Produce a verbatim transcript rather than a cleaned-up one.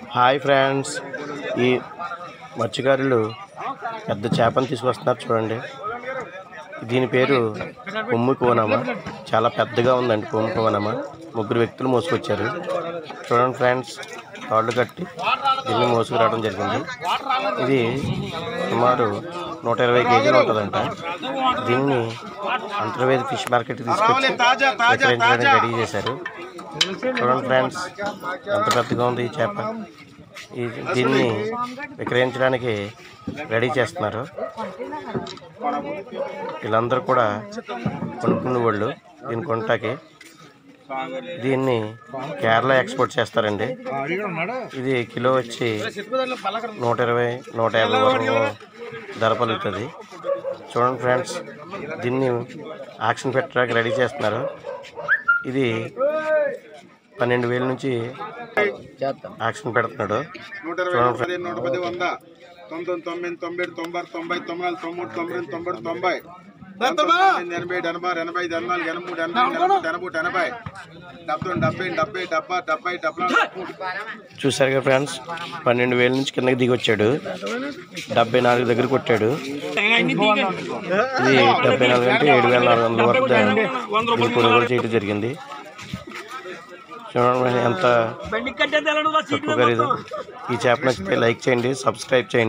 Hi friends, ఈ మత్స్యకారులు పెద్ద చేపను తీసుకొస్తున్నారు చూడండి. దీని పేరు kommukonama. చాలా పెద్దగా ఉందండి kommukonama. ముగ్గురు వ్యక్తులు మోసుకొచ్చారు చూడండి ఫ్రెండ్స్. తాళ్ళు కట్టి దీన్ని మోసుకురావడం జరిగింది. ఇది సుమారు నూట ఇరవై కేజీలు ఉంటుందంట. దీన్ని అంతర్వేది ఫిష్ మార్కెట్ తీసుకొచ్చి విక్రయించడానికి రెడీ చేశారు. చూడండి ఫ్రెండ్స్, ఎంత పెద్దగా ఉంది ఈ చేప. ఈ దీన్ని విక్రయించడానికి రెడీ చేస్తున్నారు. వీళ్ళందరూ కూడా కొనుక్కునే వాళ్ళు దీన్ని కొనటానికి. దీన్ని కేరళ ఎక్స్పోర్ట్ చేస్తారండి. ఇది కిలో వచ్చి నూట ఇరవై నూట యాభై వరకు ధర పలుకుతుంది. చూడండి ఫ్రెండ్స్, దీన్ని ఆక్షన్ పెట్టడానికి రెడీ చేస్తున్నారు. ఇది పన్నెండు వేల నుంచి యాక్షన్ పెడుతున్నాడు. చూసారు కదా ఫ్రెండ్స్, పన్నెండు వేల నుంచి కిందకి దిగి వచ్చాడు. డెబ్బై నాలుగు దగ్గర కొట్టాడు. ఇది డెబ్బై నాలుగు అంటే ఏడు వేల నాలుగు వందల వరకు కొనుగోలు చేయడం జరిగింది. చూడండి ఎంత తక్కువ ఖరీదు. ఈ చేప నచ్చితే లైక్ చేయండి, సబ్స్క్రైబ్ చేయండి.